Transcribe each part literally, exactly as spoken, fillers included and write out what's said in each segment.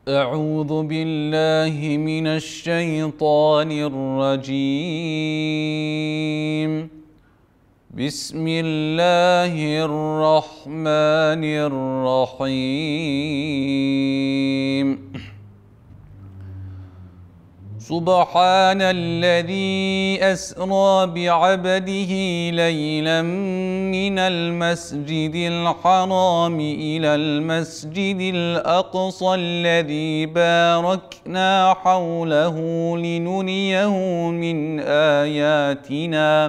أعوذ بالله من الشيطان الرجيم. بسم الله الرحمن الرحيم. سبحان الذي أسرى بعبده ليلا من المسجد الحرام إلى المسجد الأقصى الذي باركنا حوله لنريه من آياتنا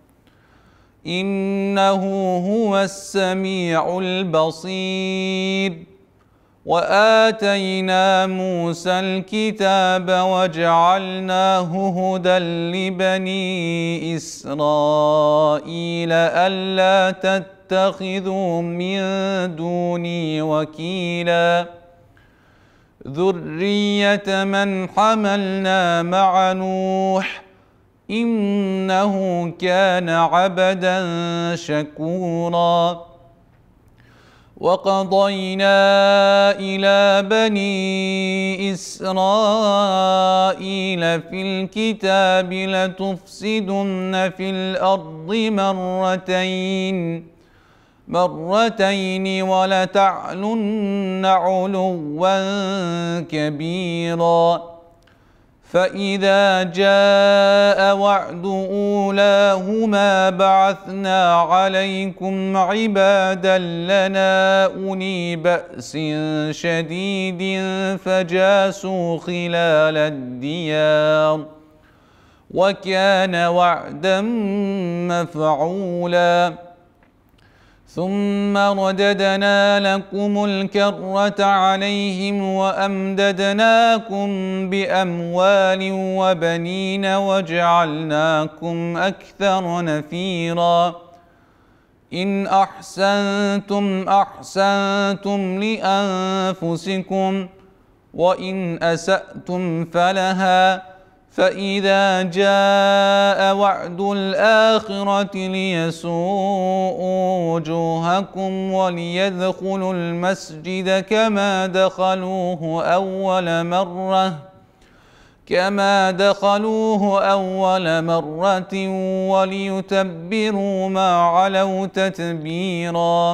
إنه هو السميع البصير. وآتينا موسى الكتاب وجعلناه هدى لبني إسرائيل ألا تتخذوا من دوني وكيلا ذرية من حملنا مع نوح إنه كان عبدا شكورا. وقضينا إلى بني إسرائيل في الكتاب لتفسدن في الأرض مرتين مرتين ولتعلن علوا كبيرا. فإذا جاء وعد أولاهما بعثنا عليكم عبادا لنا أولي بأس شديد فجاسوا خلال الديار وكان وعدا مفعولا. ثم رددنا لكم الكرة عليهم وأمددناكم بأموال وبنين وجعلناكم أكثر نفيرا. إن أحسنتم أحسنتم لأنفسكم وإن أسأتم فلها. فإذا جاء وعد الآخرة ليسوءوا وجوهكم وليدخلوا المسجد كما دخلوه أول مرة كما دخلوه أول مرة وليتبروا ما علوا تتبيرا.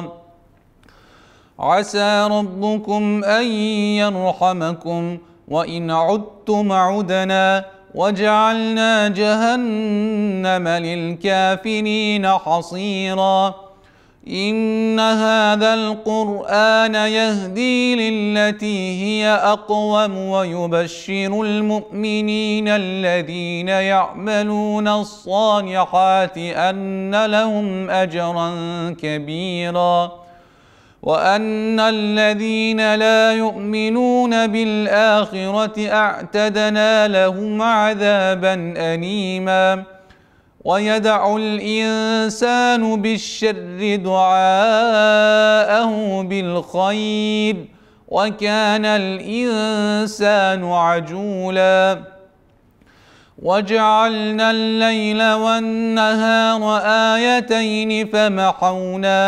عسى ربكم أن يرحمكم وإن عدتم عدنا وجعلنا جهنم للكافرين حصيرا. إن هذا القرآن يهدي للتي هي أقوم ويبشر المؤمنين الذين يعملون الصالحات أن لهم أجرا كبيرا وأن الذين لا يؤمنون بالآخرة أعتدنا لهم عذابا أليما. ويدع الإنسان بالشر دعاءه بالخير وكان الإنسان عجولا. وجعلنا الليل والنهار آيتين فمحونا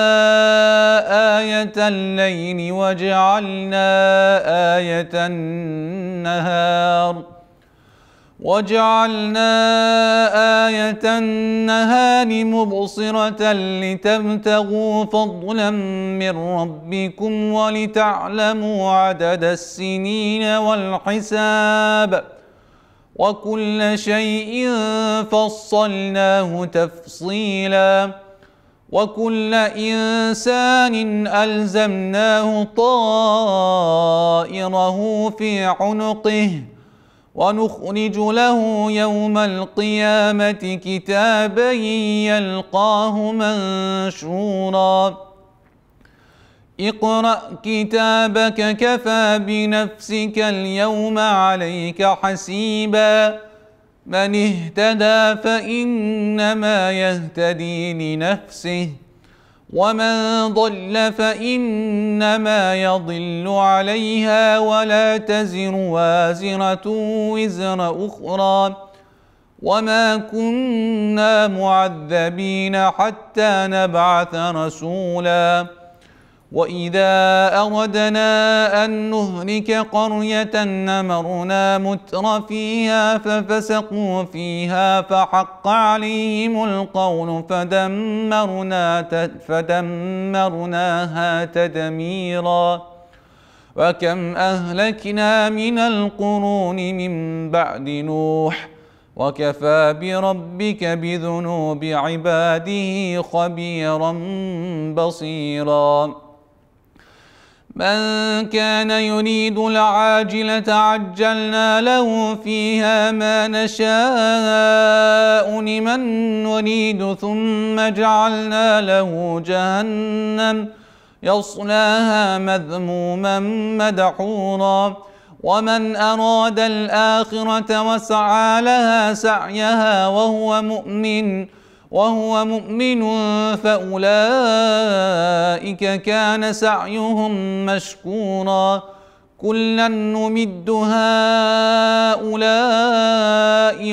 آية الليل وجعلنا آية النهار وجعلنا آية النهار مبصرة لتبتغوا فضلا من ربكم ولتعلموا عدد السنين والحساب وكل شيء فصلناه تفصيلا. وكل إنسان ألزمناه طائره في عنقه ونخرج له يوم القيامة كتابا يلقاه منشورا. اقرأ كتابك كفى بنفسك اليوم عليك حسيبا. من اهتدى فإنما يهتدي لنفسه ومن ضل فإنما يضل عليها ولا تزر وازرة وزر أخرى وما كنا معذبين حتى نبعث رسولا وإذا أردنا أن نهلك قرية أمرنا متر فيها ففسقوا فيها فحق عليهم القول فدمرنا فدمرناها تدميرا. وكم أهلكنا من القرون من بعد نوح وكفى بربك بذنوب عباده خبيرا بصيرا. من كان يريد العاجلة عجلنا له فيها ما نشاء لمن نريد ثم جعلنا له جهنم يصلاها مذموما مدحورا. ومن أراد الآخرة وسعى لها سعيها وهو مؤمن وهو مؤمن فأولئك كان سعيهم مشكورا. كلا نمد هؤلاء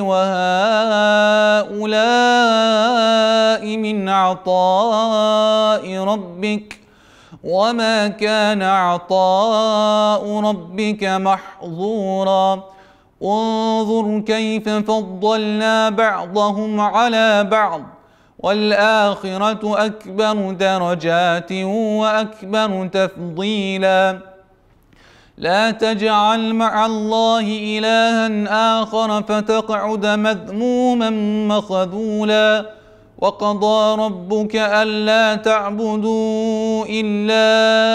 وهؤلاء من عطاء ربك وما كان عطاء ربك محظورا. انظر كيف فضلنا بعضهم على بعض والآخرة أكبر درجات وأكبر تفضيلا. لا تجعل مع الله إلها آخر فتقعد مذموما مخذولا. وقضى ربك ألا تعبدوا إلا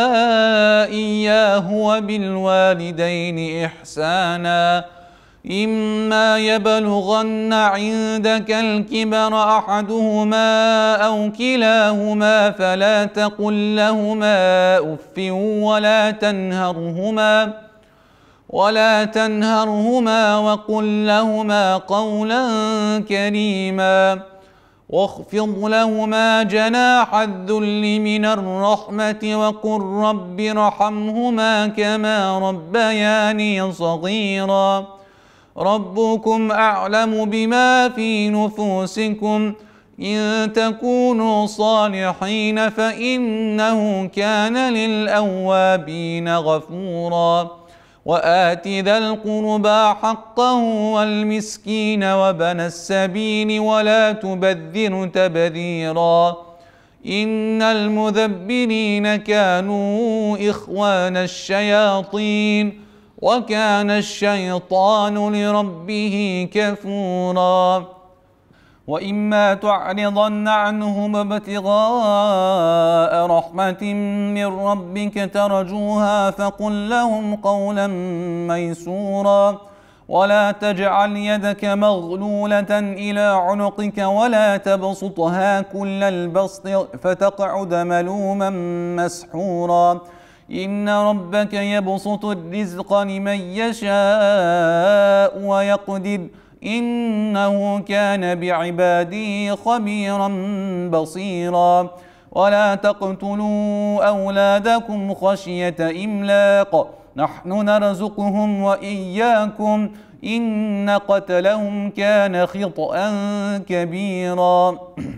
إياه وبالوالدين إحسانا. إما يبلغن عندك الكبر أحدهما أو كلاهما فلا تقل لهما أف ولا تنهرهما ولا تنهرهما وقل لهما قولا كريما. واخفض لهما جناح الذل من الرحمة وقل رب ارحمهما كما ربياني صغيرا. ربكم أعلم بما في نفوسكم إن تكونوا صالحين فإنه كان للأوابين غفورا. وآت ذا القربى حقه والمسكين وابن السبيل ولا تبذر تبذيرا. إن المذبرين كانوا إخوان الشياطين وكان الشيطان لربه كفورا. وإما تعرضن عنهم ابتغاء رحمة من ربك ترجوها فقل لهم قولا ميسورا. ولا تجعل يدك مغلولة إلى عنقك ولا تبسطها كل البسط فتقعد ملوما مسحورا. إن ربك يبسط الرزق لمن يشاء ويقدر إنه كان بعباده خبيرا بصيرا. ولا تقتلوا أولادكم خشية إملاق نحن نرزقهم وإياكم إن قتلهم كان خطأ كبيرا.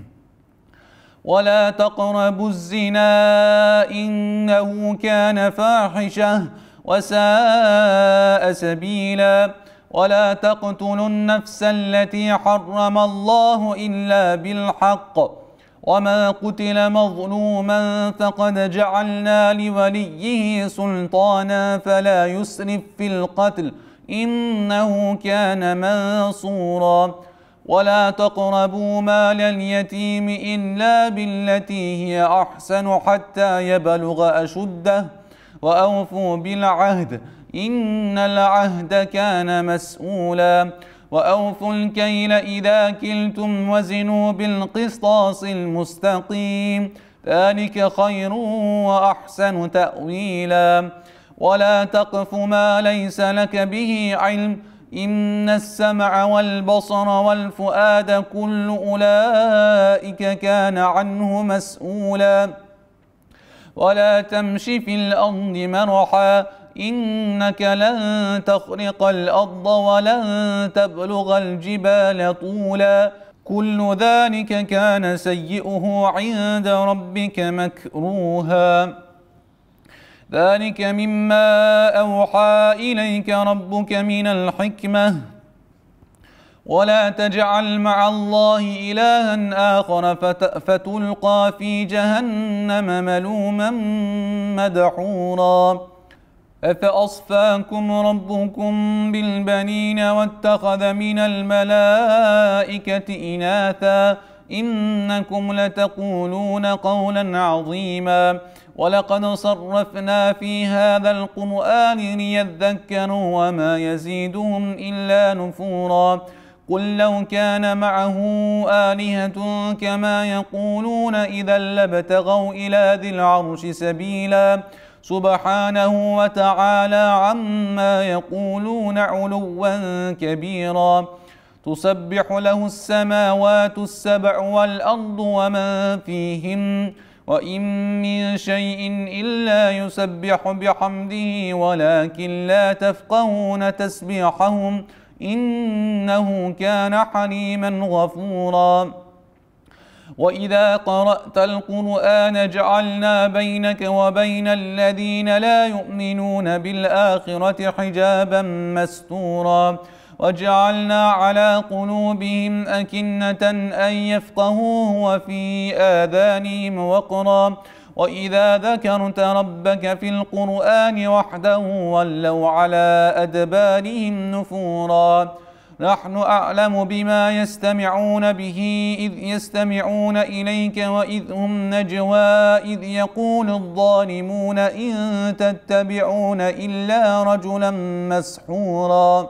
ولا تقربوا الزنا إنه كان فاحشة وساء سبيلا. ولا تقتلوا النفس التي حرم الله إلا بالحق وما قتل مظلوما فقد جعلنا لوليه سلطانا فلا يسرف في القتل إنه كان منصورا. ولا تقربوا مال اليتيم إلا بالتي هي أحسن حتى يبلغ أشده وأوفوا بالعهد إن العهد كان مسؤولا. وأوفوا الكيل إذا كلتم وزنوا بالقسطاس المستقيم ذلك خير وأحسن تأويلا. ولا تقف ما ليس لك به علم إن السمع والبصر والفؤاد كل أولئك كان عنه مسؤولا. ولا تمش في الأرض مرحا إنك لن تخرق الأرض ولن تبلغ الجبال طولا كل ذلك كان سيئه عند ربك مكروها. ذلك مما أوحى إليك ربك من الحكمة ولا تجعل مع الله إلها آخر فتلقى في جهنم ملوما مدحورا أفأصفاكم ربكم بالبنين واتخذ من الملائكة إناثا إنكم لتقولون قولا عظيما ولقد صرفنا في هذا القرآن ليذكروا وما يزيدهم إلا نفورا قل لو كان معه آلهة كما يقولون إذا لابتغوا إلى ذي العرش سبيلا سبحانه وتعالى عما يقولون علوا كبيرا تسبح له السماوات السبع والأرض ومن فيهن وإن من شيء إلا يسبح بحمده ولكن لا تفقهون تسبيحهم إنه كان حليما غفورا وإذا قرأت القرآن جعلنا بينك وبين الذين لا يؤمنون بالآخرة حجابا مستورا وجعلنا على قلوبهم أكنة أن يفقهوه وفي آذانهم وقرا وإذا ذكرت ربك في القرآن وحده ولوا على أدبارهم نفورا نحن أعلم بما يستمعون به إذ يستمعون إليك وإذ هم نجوى إذ يقول الظالمون إن تتبعون إلا رجلا مسحورا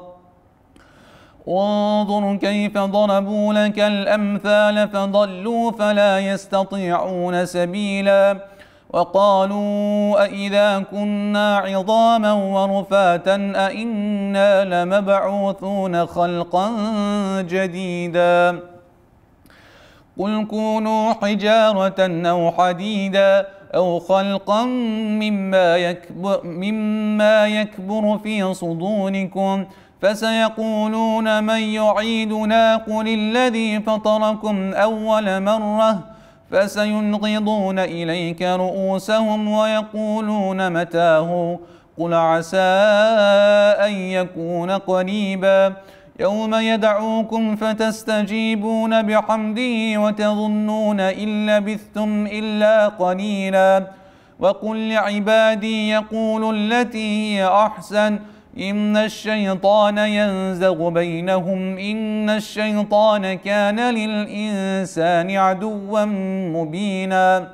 انظر كيف ضربوا لك الأمثال فضلوا فلا يستطيعون سبيلا وقالوا أإذا كنا عظاما ورفاتا أإنا لمبعوثون خلقا جديدا قل كونوا حجارة أو حديدا أو خلقا مما يكبر, مما يكبر في صدوركم فسيقولون من يعيدنا قل الذي فطركم أول مرة فسينغضون إليك رؤوسهم ويقولون متاه قل عسى أن يكون قريبا يوم يدعوكم فتستجيبون بحمده وتظنون إن لبثتم إلا قليلا وقل لعبادي يقولوا التي هي أحسن إن الشيطان ينزغ بينهم إن الشيطان كان للإنسان عدوا مبينا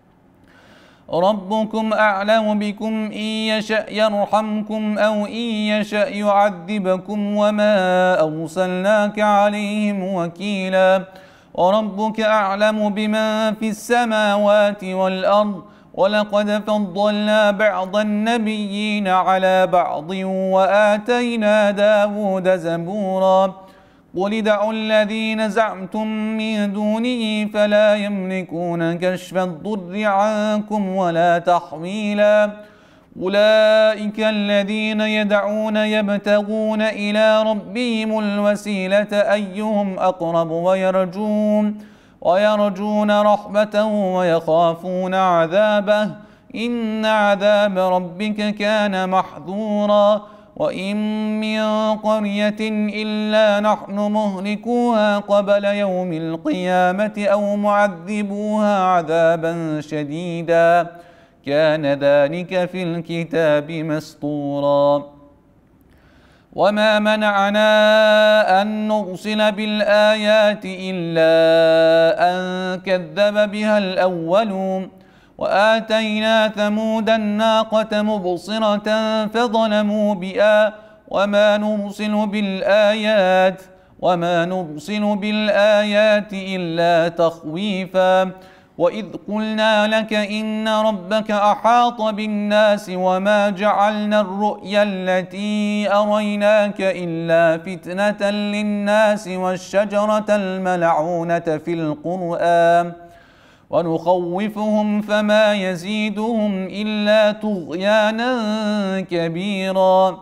ربكم أعلم بكم إن يشأ يرحمكم أو إن يشأ يعذبكم وما أرسلناك عليهم وكيلا وربك أعلم بمن في السماوات والأرض ولقد فضلنا بعض النبيين على بعض وآتينا داود زبورا قل ادعوا الذين زعمتم من دونه فلا يملكون كشف الضر عنكم ولا تحويلا أولئك الذين يدعون يبتغون إلى ربهم الوسيلة أيهم أقرب ويرجون ويرجون رحمته ويخافون عذابه إن عذاب ربك كان محذورا وإن من قرية إلا نحن مهلكوها قبل يوم القيامة أو معذبوها عذابا شديدا كان ذلك في الكتاب مسطورا وما منعنا أن نرسل بالآيات إلا أن كذب بها الأولون وآتينا ثمود الناقة مبصرة فظلموا بها وما نرسل بالآيات وما نرسل بالآيات إلا تخويفا وإذ قلنا لك إن ربك أحاط بالناس وما جعلنا الرؤيا التي أريناك إلا فتنة للناس والشجرة الملعونة في القرآن ونخوفهم فما يزيدهم إلا طغيانا كبيرا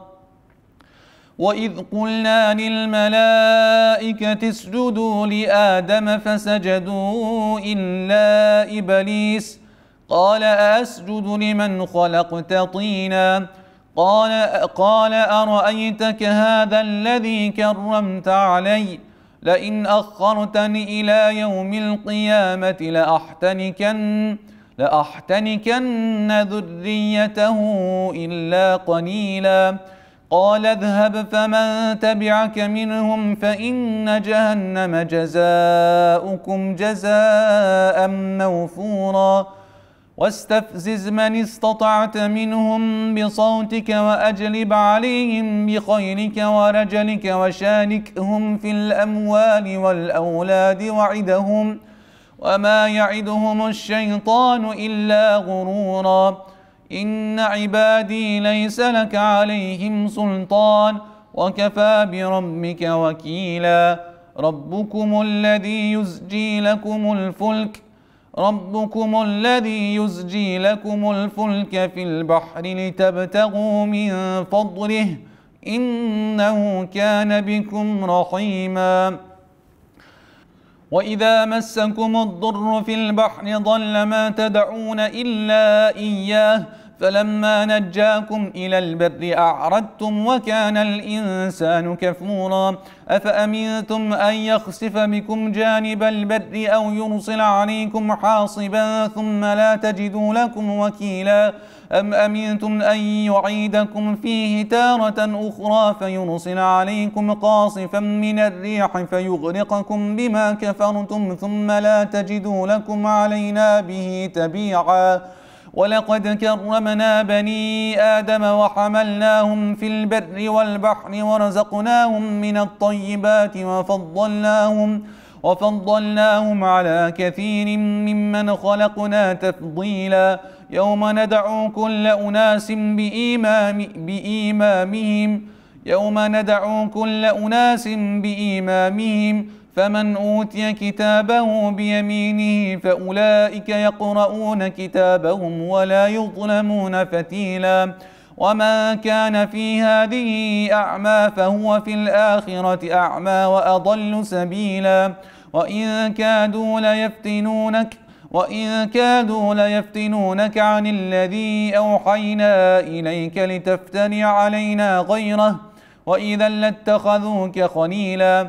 وإذ قلنا للملائكة اسجدوا لآدم فسجدوا إلا إبليس قال أسجد لمن خلقت طينا قال, قال أرأيتك هذا الذي كرمت علي لئن أخرتني إلى يوم القيامة لأحتنكن, لأحتنكن ذريته إلا قليلا قال اذهب فمن تبعك منهم فإن جهنم جزاؤكم جزاء موفورا واستفزز من استطعت منهم بصوتك وأجلب عليهم بخيلك ورجلك وشاركهم في الأموال والأولاد وعدهم وما يعدهم الشيطان إلا غرورا إن عبادي ليس لك عليهم سلطان وكفى بربك وكيلا ربكم الذي يزجي لكم الفلك ربكم الذي يزجي لكم الفلك في البحر لتبتغوا من فضله إنه كان بكم رحيما وإذا مسكم الضر في البحر ضل ما تدعون إلا إياه فلما نجاكم إلى البر أعرضتم وكان الإنسان كفورا أفأمنتم أن يخسف بكم جانب البر أو يرسل عليكم حاصبا ثم لا تجدوا لكم وكيلا أم أمنتم أن يعيدكم فيه تارة أخرى فيرسل عليكم قاصفا من الريح فيغرقكم بما كفرتم ثم لا تجدوا لكم علينا به تبيعا ولقد كرمنا بني آدم وحملناهم في البر والبحر ورزقناهم من الطيبات وفضلناهم وفضلناهم على كثير ممن خلقنا تفضيلا يوم ندعو كل أناس بإمام بإمامهم يوم ندعو كل أناس بإمامهم فمن أوتي كتابه بيمينه فأولئك يقرؤون كتابهم ولا يظلمون فتيلا ومن كان في هذه أعمى فهو في الآخرة أعمى وأضل سبيلا وإن كادوا ليفتنونك وإن كادوا ليفتنونك عن الذي أوحينا إليك لتفتري علينا غيره وإذا لاتخذوك خليلا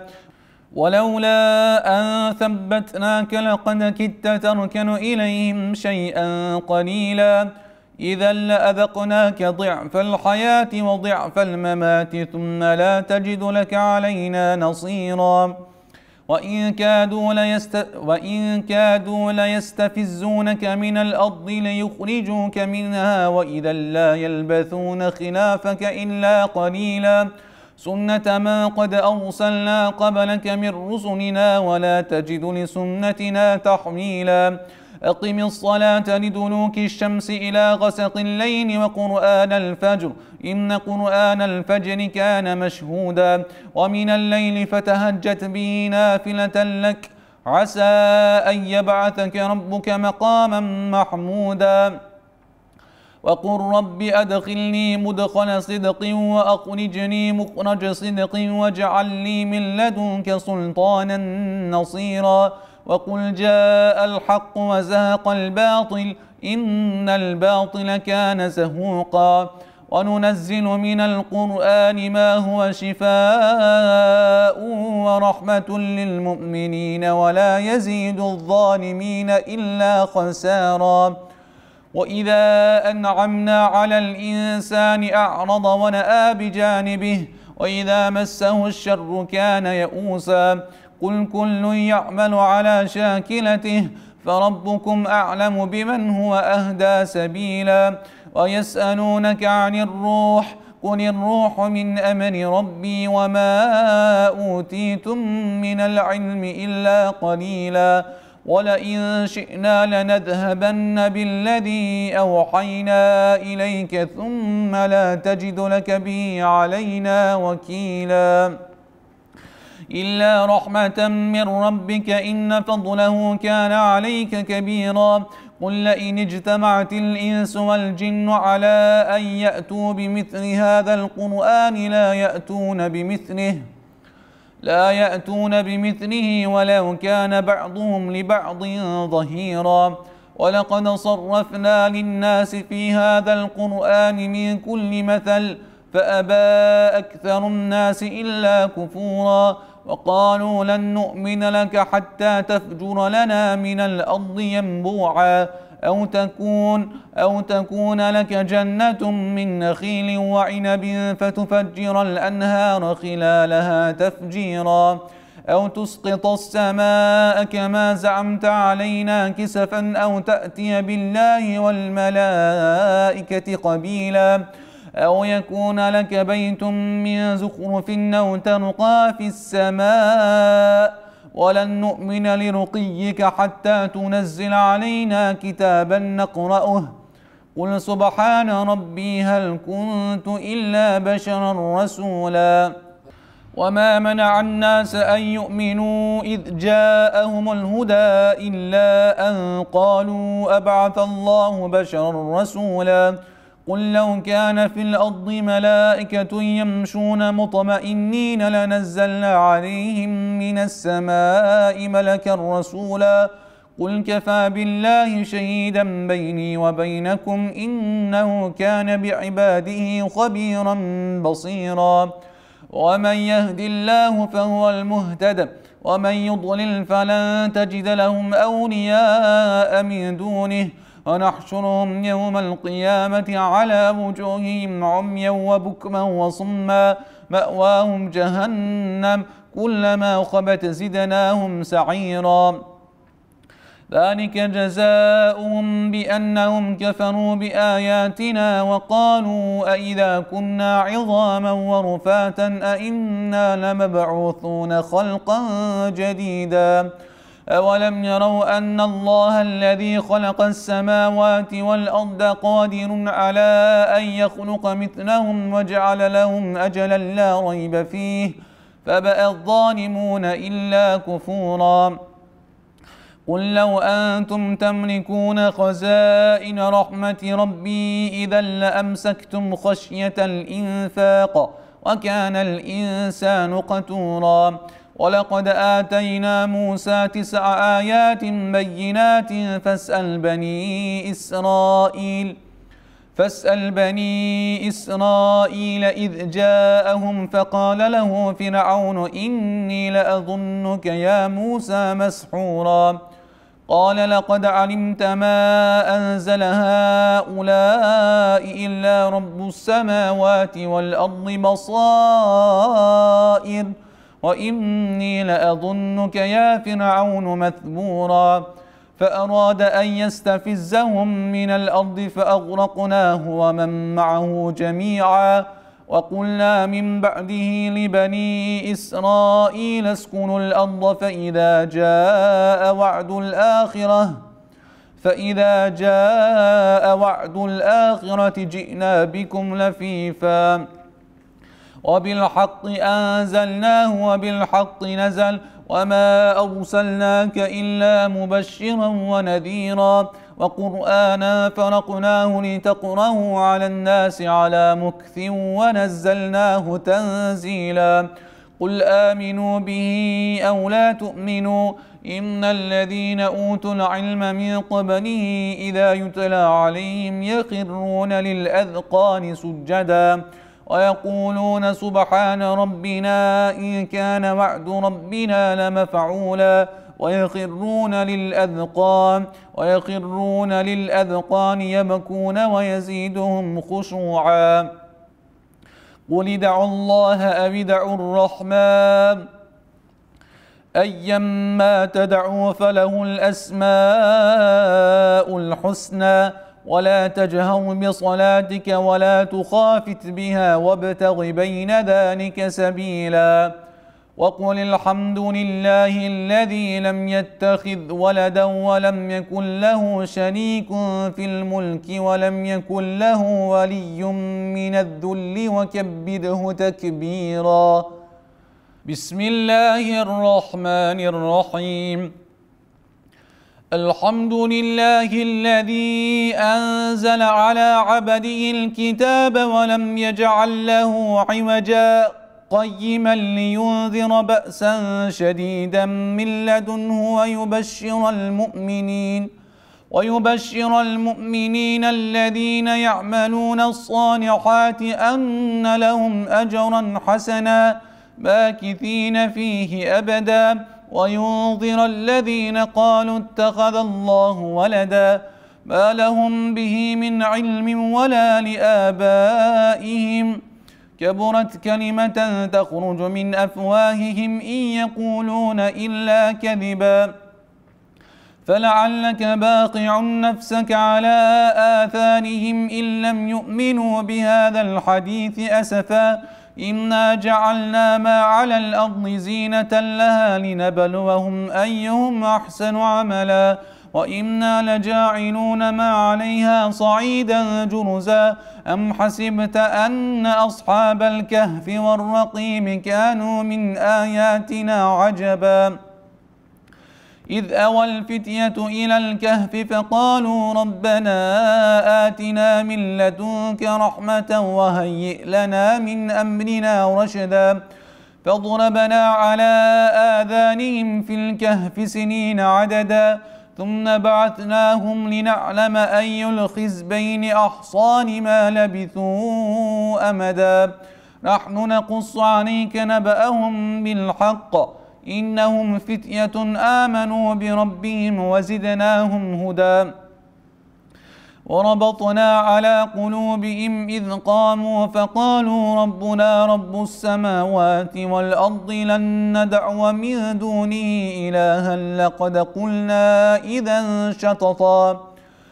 ولولا أن ثبتناك لقد كدت تركن إليهم شيئا قليلا إذا لأذقناك ضعف الحياة وضعف الممات ثم لا تجد لك علينا نصيرا وإن كادوا, ليست وإن كادوا ليستفزونك من الأرض ليخرجوك منها وإذا لا يلبثون خلافك إلا قليلا سنة ما قد أرسلنا قبلك من رسلنا ولا تجد لسنتنا تحويلا أقم الصلاة لدلوك الشمس إلى غسق الليل وقرآن الفجر إن قرآن الفجر كان مشهودا ومن الليل فتهجت به نافلة لك عسى أن يبعثك ربك مقاما محمودا وقل رب أدخلني مدخل صدق وأخرجني مخرج صدق واجعل لي من لدنك سلطانا نصيرا وقل جاء الحق وزهق الباطل إن الباطل كان زهوقا وننزل من القرآن ما هو شفاء ورحمة للمؤمنين ولا يزيد الظالمين إلا خسارا وإذا أنعمنا على الإنسان أعرض ونأى بجانبه وإذا مسه الشر كان يئوسا قل كل يعمل على شاكلته فربكم أعلم بمن هو أهدى سبيلا ويسألونك عن الروح قل الروح من أمر ربي وما أوتيتم من العلم إلا قليلا ولئن شئنا لنذهبن بالذي أوحينا إليك ثم لا تجد لك به علينا وكيلا إلا رحمة من ربك إن فضله كان عليك كبيرا قل لئن اجتمعت الإنس والجن على أن يأتوا بمثل هذا القرآن لا يأتون بمثله لا يأتون بمثله ولو كان بعضهم لبعض ظهيرا ولقد صرفنا للناس في هذا القرآن من كل مثل فأبى أكثر الناس إلا كفورا وقالوا لن نؤمن لك حتى تفجر لنا من الأرض ينبوعا أو تكون أو تكون لك جنة من نخيل وعنب فتفجر الأنهار خلالها تفجيرا أو تسقط السماء كما زعمت علينا كسفا أو تأتي بالله والملائكة قبيلا أو يكون لك بيت من زخرف أو ترقى في السماء ولن نؤمن لرقيك حتى تنزل علينا كتابا نقرأه قل سبحان ربي هل كنت إلا بشرا رسولا وما منع الناس أن يؤمنوا إذ جاءهم الهدى إلا أن قالوا أبعث الله بشرا رسولا قل لو كان في الأرض ملائكة يمشون مطمئنين لنزلنا عليهم من السماء ملكا رسولا قل كفى بالله شهيدا بيني وبينكم إنه كان بعباده خبيرا بصيرا ومن يهد الله فهو المهتد ومن يضلل فلن تجد لهم أولياء من دونه ونحشرهم يوم القيامة على وجوههم عميا وبكما وصما مأواهم جهنم كلما خبت زدناهم سعيرا ذلك جزاؤهم بأنهم كفروا بآياتنا وقالوا أئذا كنا عظاما ورفاتا أئنا لمبعوثون خلقا جديدا أولم يروا أن الله الذي خلق السماوات والأرض قادر على أن يخلق مثلهم وجعل لهم أجلا لا ريب فيه فبأى الظالمون إلا كفورا قل لو أنتم تملكون خزائن رحمة ربي إذا لأمسكتم خشية الإنفاق وكان الإنسان قتورا ولقد آتينا موسى تسع آيات بينات فاسأل بني إسرائيل فاسأل بني إسرائيل إذ جاءهم فقال له فرعون إني لأظنك يا موسى مسحورا قال لقد علمت ما أنزل هؤلاء إلا رب السماوات والأرض بصائر وإني لأظنك يا فرعون مثبورا فأراد أن يستفزهم من الأرض فأغرقناه ومن معه جميعا وقلنا من بعده لبني إسرائيل اسكنوا الأرض فإذا جاء وعد الآخرة فإذا جاء وعد الآخرة جئنا بكم لفيفا وبالحق أنزلناه وبالحق نزل وما أرسلناك إلا مبشرا ونذيرا وقرآنا فرقناه لتقرأه على الناس على مكث ونزلناه تنزيلا قل آمنوا به أو لا تؤمنوا إن الذين أوتوا العلم من قبله إذا يتلى عليهم يخرون للأذقان سجدا ويقولون سبحان ربنا إن كان وعد ربنا لمفعولا ويخرون للأذقان ويخرون للأذقان يبكون ويزيدهم خشوعا قل ادعوا الله أو ادعوا الرحمن أيما تدعوا فله الأسماء الحسنى ولا تجهر بصلاتك ولا تخافت بها وابتغ بين ذلك سبيلا وقل الحمد لله الذي لم يتخذ ولدا ولم يكن له شريك في الملك ولم يكن له ولي من الذل وكبره تكبيرا بسم الله الرحمن الرحيم الحمد لله الذي أنزل على عبده الكتاب ولم يجعل له عوجا قيما لينذر بأسا شديدا من لدنه ويبشر المؤمنين ويبشر المؤمنين الذين يعملون الصالحات أن لهم أجرا حسنا ماكثين فيه أبدا، وينذر الذين قالوا اتخذ الله ولدا ما لهم به من علم ولا لآبائهم كبرت كلمة تخرج من أفواههم إن يقولون إلا كذبا فلعلك باقع نفسك على آثارهم إن لم يؤمنوا بهذا الحديث أسفا إنا جعلنا ما على الأرض زينة لها لنبلوهم أيهم أحسن عملا وإنا لجاعلون ما عليها صعيدا جرزا أم حسبت أن أصحاب الكهف والرقيم كانوا من آياتنا عجبا إذ أوى الفتية إلى الكهف فقالوا ربنا آتنا من لدنك رحمة وهيئ لنا من أمرنا رشدا فضربنا على آذانهم في الكهف سنين عددا ثم بعثناهم لنعلم أي الحزبين أحصى لما لبثوا أمدا نحن نقص عليك نبأهم بالحق إنهم فتية آمنوا بربهم وزدناهم هدى وربطنا على قلوبهم إذ قاموا فقالوا ربنا رب السماوات والأرض لن ندعو من دونه إلها لقد قلنا إذا شططا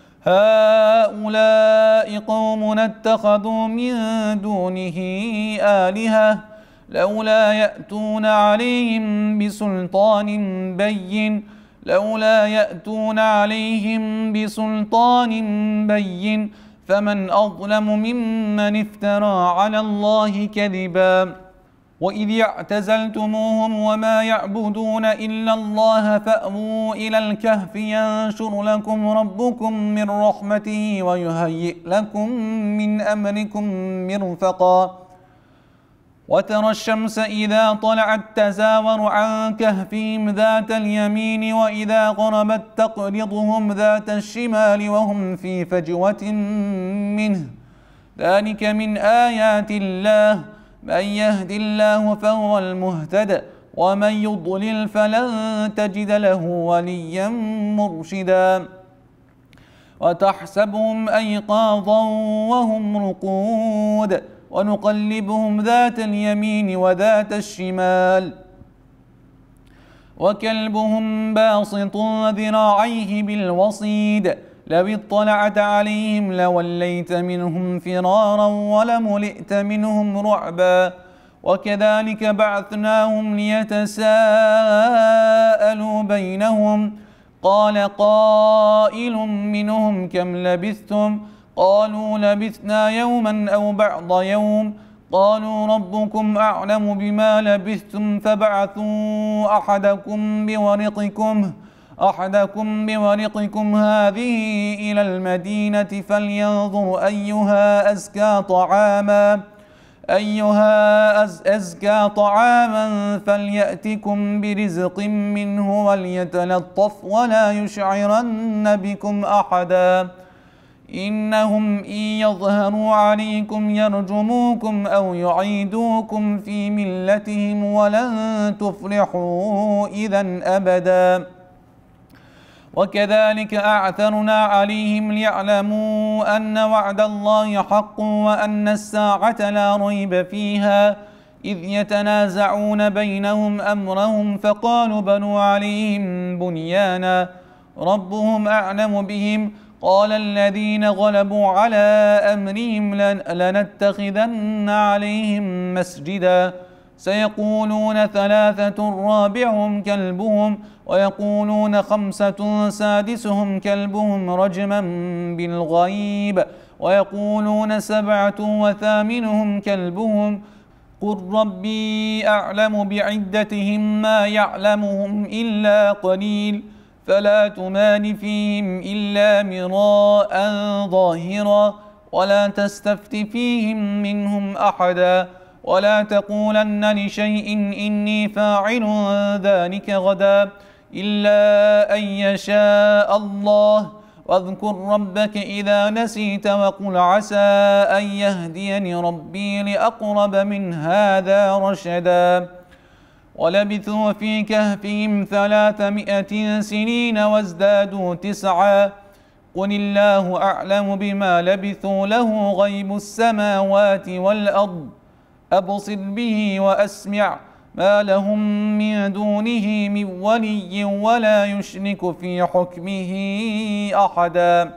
هؤلاء قوم اتخذوا من دونه آلهة لولا يأتون عليهم بسلطان بين لولا يأتون عليهم بسلطان بين فمن أظلم ممن افترى على الله كذبا وإذ اعتزلتموهم وما يعبدون إلا الله فأووا إلى الكهف ينشر لكم ربكم من رحمته ويهيئ لكم من أمركم مرفقا وترى الشمس إذا طلعت تزاور عن كهفهم ذات اليمين وإذا غربت تقرضهم ذات الشمال وهم في فجوة منه ذلك من آيات الله من يهد الله فهو المهتد ومن يضلل فلن تجد له وليا مرشدا وتحسبهم أيقاظا وهم رقود ونقلبهم ذات اليمين وذات الشمال وكلبهم باسط ذراعيه بالوصيد لو اطلعت عليهم لوليت منهم فرارا ولملئت منهم رعبا وكذلك بعثناهم ليتساءلوا بينهم قال قائل منهم كم لبثتم قالوا لبثنا يوما أو بعض يوم قالوا ربكم أعلم بما لبثتم فابعثوا أحدكم بورقكم أحدكم بورقكم هذه إلى المدينة فلينظر أيها أزكى طعاما أيها أزكى طعاما فليأتكم برزق منه وليتلطف ولا يشعرن بكم أحدا إنهم إن يظهروا عليكم يرجموكم أو يعيدوكم في ملتهم ولن تفلحوا إذا أبدا وكذلك أعثرنا عليهم ليعلموا أن وعد الله حق وأن الساعة لا ريب فيها إذ يتنازعون بينهم أمرهم فقالوا بنوا عليهم بنيانا ربهم أعلم بهم قال الذين غلبوا على أمرهم لنتخذن عليهم مسجدا سيقولون ثلاثة رابعهم كلبهم ويقولون خمسة سادسهم كلبهم رجما بالغيب ويقولون سبعة وثامنهم كلبهم قل ربي أعلم بعدتهم ما يعلمهم إلا قليل فلا تمار فيهم إلا مراء ظاهرا ولا تستفت فيهم منهم أحدا ولا تقولن لشيء إني فاعل ذلك غدا إلا أن يشاء الله واذكر ربك إذا نسيت وقل عسى أن يهديني ربي لأقرب من هذا رشدا ولبثوا في كهفهم ثلاثمائة سنين وازدادوا تسعا قل الله أعلم بما لبثوا له غيب السماوات والأرض أبصر به وأسمع ما لهم من دونه من ولي ولا يشرك في حكمه أحدا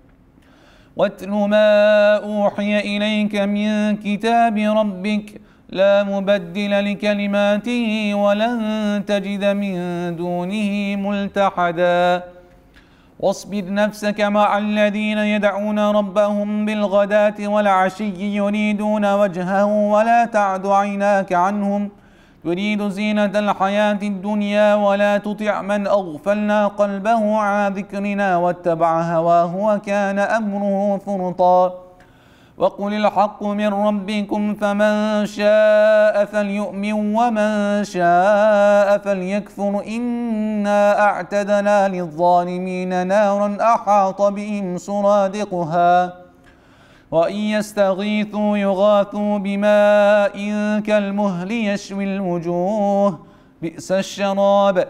واتل ما أوحي إليك من كتاب ربك لا مبدل لكلماته ولن تجد من دونه ملتحدا واصبر نفسك مع الذين يدعون ربهم بالغداة والعشي يريدون وجهه ولا تعد عيناك عنهم تريد زينة الحياة الدنيا ولا تطع من أغفلنا قلبه عن ذكرنا واتبع هواه وكان أمره فرطا وقل الحق من ربكم فمن شاء فليؤمن ومن شاء فليكفر إنا أعتدنا للظالمين نارا أحاط بهم سرادقها وإن يستغيثوا يغاثوا بماء كالمهل يشوي الوجوه بئس الشراب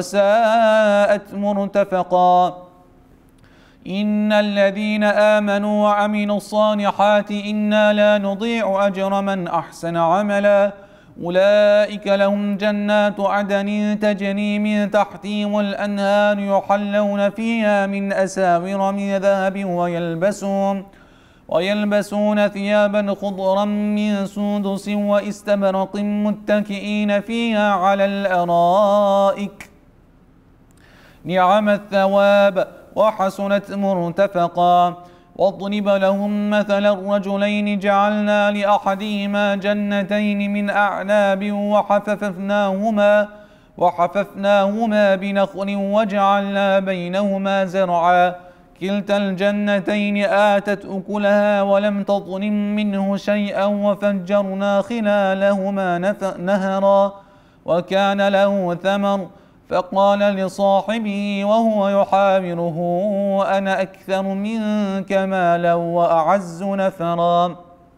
وساءت مرتفقا إن الذين آمنوا وعملوا الصالحات إنا لا نضيع أجر من أحسن عملا أولئك لهم جنات عدن تجري من تحتهم الأنهار يحلون فيها من أساور من ذهب ويلبسون ويلبسون ثيابا خضرا من سندس واستبرق متكئين فيها على الأرائك نعم الثواب وحسنت مرتفقا واضرب لهم مثل الرجلين جعلنا لأحدهما جنتين من أعناب وحففناهما وحففناهما بنخل وجعلنا بينهما زرعا كلتا الجنتين آتت أكلها ولم تظلم منه شيئا وفجرنا خلالهما نهرا وكان له ثمر فقال لصاحبه وهو يحاوره أنا أكثر منك مالا وأعز نفرا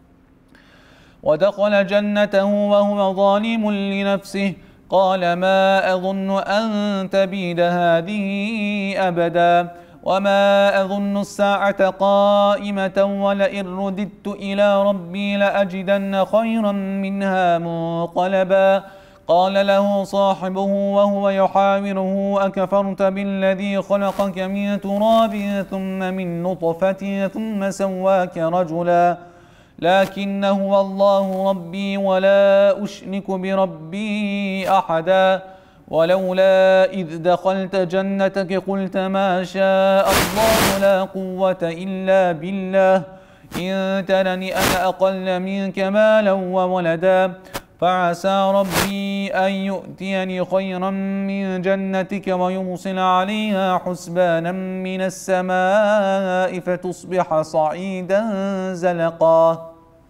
ودخل جنته وهو ظالم لنفسه قال ما أظن أن تبيد هذه أبدا وما أظن الساعة قائمة ولئن رددت إلى ربي لأجدن خيرا منها منقلبا قال له صاحبه وهو يحاوره أكفرت بالذي خلقك من تراب ثم من نطفة ثم سواك رجلا لكن هو الله ربي ولا أشرك بربي أحدا ولولا إذ دخلت جنتك قلت ما شاء الله لا قوة إلا بالله إن ترني أنا أقل منك مالا وولدا فعسى ربي أن يؤتيني خيرا من جنتك ويرسل عليها حسبانا من السماء فتصبح صعيدا زلقا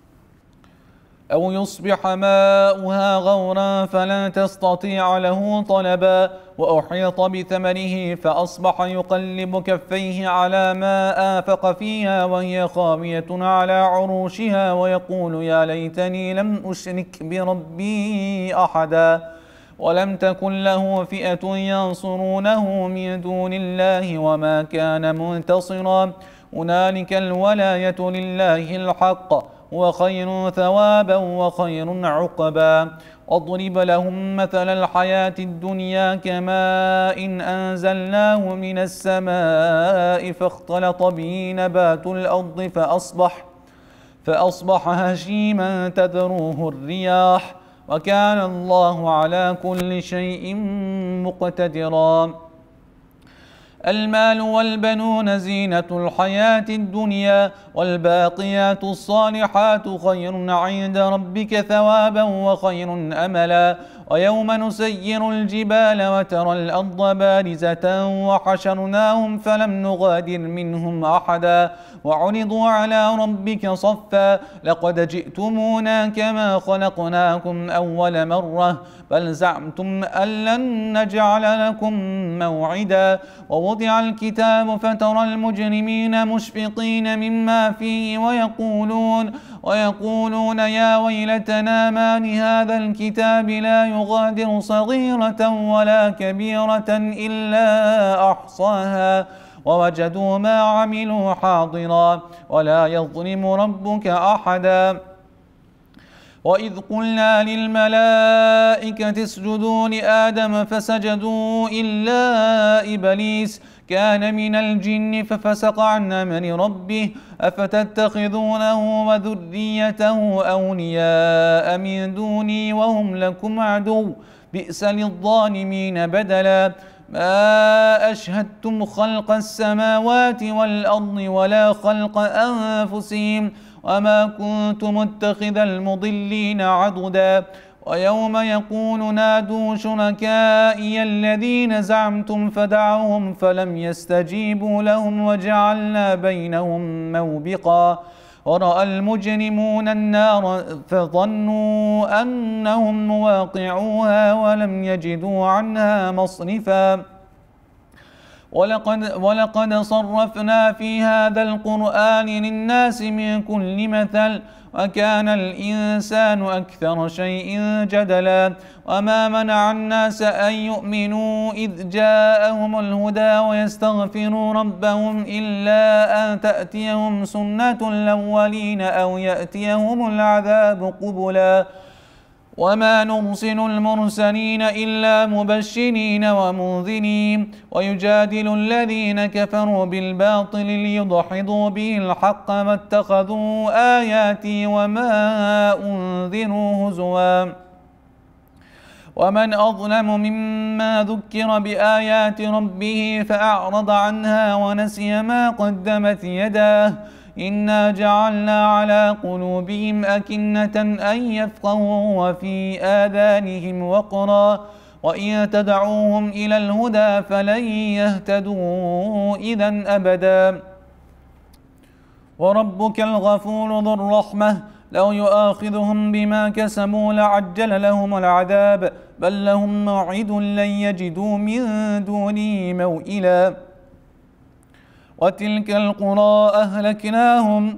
أو يصبح ماؤها غورا فلن تستطيع له طلبا وأحيط بثمره فأصبح يقلب كفيه على ما آنفق فيها وهي خاوية على عروشها ويقول يا ليتني لم أشرك بربي أحدا ولم تكن له فئة ينصرونه من دون الله وما كان منتصرا هنالك الولاية لله الحق وخير ثوابا وخير عقبا واضرب لهم مثل الحياة الدنيا كماء إن أنزلناه من السماء فاختلط به نبات الأرض فأصبح فأصبح هشيما تذروه الرياح وكان الله على كل شيء مقتدرا المال والبنون زينة الحياة الدنيا والباقيات الصالحات خير عند ربك ثوابا وخير أملا ويوم نسير الجبال وترى الأرض بارزة وحشرناهم فلم نغادر منهم أحدا وعرضوا على ربك صفا لقد جئتمونا كما خلقناكم أول مرة بل زعمتم أن لن نجعل لكم موعدا ووضع الكتاب فترى المجرمين مشفقين مما فيه ويقولون ويقولون يا ويلتنا ما لهذا الكتاب لا يغادر صغيرة ولا كبيرة إلا أحصاها ووجدوا ما عملوا حاضرا ولا يظلم ربك أحدا وإذ قلنا للملائكة اسجدوا لآدم فسجدوا إلا إبليس كان من الجن ففسق عن أمر ربه أفتتخذونه وذريته أولياء من دوني وهم لكم عدو بئس للظالمين بدلا ما أشهدتم خلق السماوات والأرض ولا خلق أنفسهم وما كنت متخذ المضلين عضدا ويوم يقول نادوا شركائي الذين زعمتم فدعوهم فلم يستجيبوا لهم وجعلنا بينهم موبقا ورأى المجرمون النار فظنوا أنهم مواقعوها ولم يجدوا عنها مصرفا ولقد, ولقد صرفنا في هذا القرآن للناس من كل مثل وكان الإنسان أكثر شيء جدلا وما منع الناس أن يؤمنوا إذ جاءهم الهدى ويستغفروا ربهم إلا أن تأتيهم سنة الأولين أو يأتيهم العذاب قبلا وما نرسل المرسلين إلا مبشرين ومنذرين ويجادل الذين كفروا بالباطل ليدحضوا به الحق ما اتخذوا آياتي وما أنذروا هزوا ومن أظلم مما ذكر بآيات ربه فأعرض عنها ونسي ما قدمت يداه إنا جعلنا على قلوبهم أكنة أن يفقهوا وفي آذانهم وقرا وإن تدعوهم إلى الهدى فلن يهتدوا إذا أبدا وربك الغفور ذو الرحمة لو يؤاخذهم بما كسبوا لعجل لهم العذاب بل لهم موعد لن يجدوا من دونه موئلا وتلك القرى أهلكناهم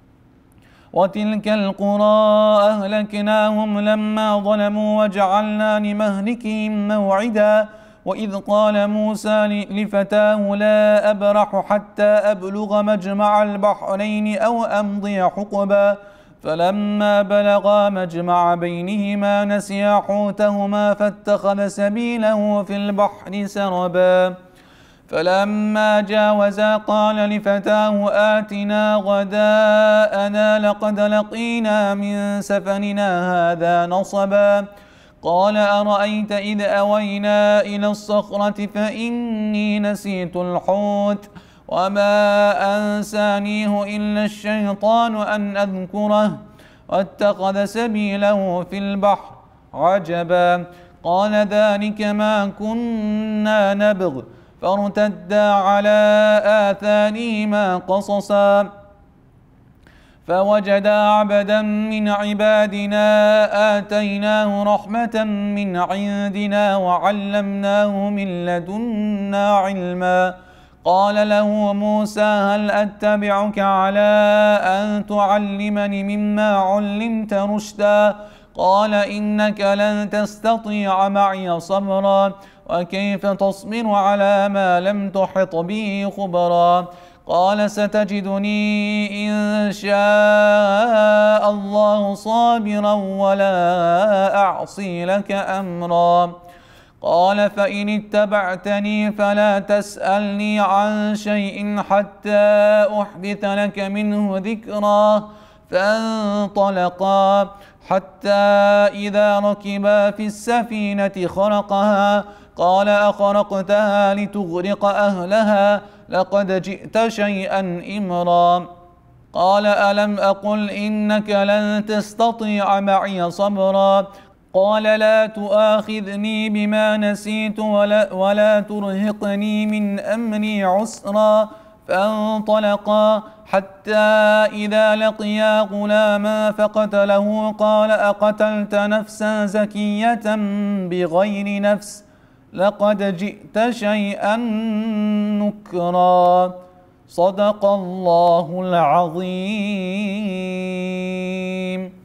وتلك القرى أهلكناهم لما ظلموا وجعلنا لمهلكهم موعدا وإذ قال موسى لفتاه لا أبرح حتى أبلغ مجمع البحرين أو أمضي حقبا فلما بلغا مجمع بينهما نسيا حوتهما فاتخذ سبيله في البحر سربا فلما جاوزا قال لفتاه آتنا غداءنا لقد لقينا من سفرنا هذا نصبا قال أرأيت إذ أوينا إلى الصخرة فإني نسيت الحوت وما أنسانيه إلا الشيطان أن أذكره واتخذ سبيله في البحر عجبا قال ذلك ما كنا نبغ فارتدا على آثارهما قصصا فوجدا عبدا من عبادنا آتيناه رحمة من عندنا وعلمناه من لدنا علما قال له موسى هل أتبعك على أن تعلمني مما علمت رشدا قال إنك لن تستطيع معي صبرا وكيف تصبر على ما لم تحط به خبرا قال ستجدني إن شاء الله صابرا ولا أعصي لك أمرا قال فإن اتبعتني فلا تسألني عن شيء حتى أحدث لك منه ذكرا فانطلقا حتى إذا ركبا في السفينة خرقها قال أخرقتها لتغرق أهلها لقد جئت شيئا إمرا قال ألم أقل إنك لن تستطيع معي صبرا قال لا تؤاخذني بما نسيت ولا, ولا ترهقني من أمري عسرا. فانطلقا حتى إذا لقيا غلاما فقتله قال أقتلت نفسا زكية بغير نفس لقد جئت شيئا نكرا. صدق الله العظيم.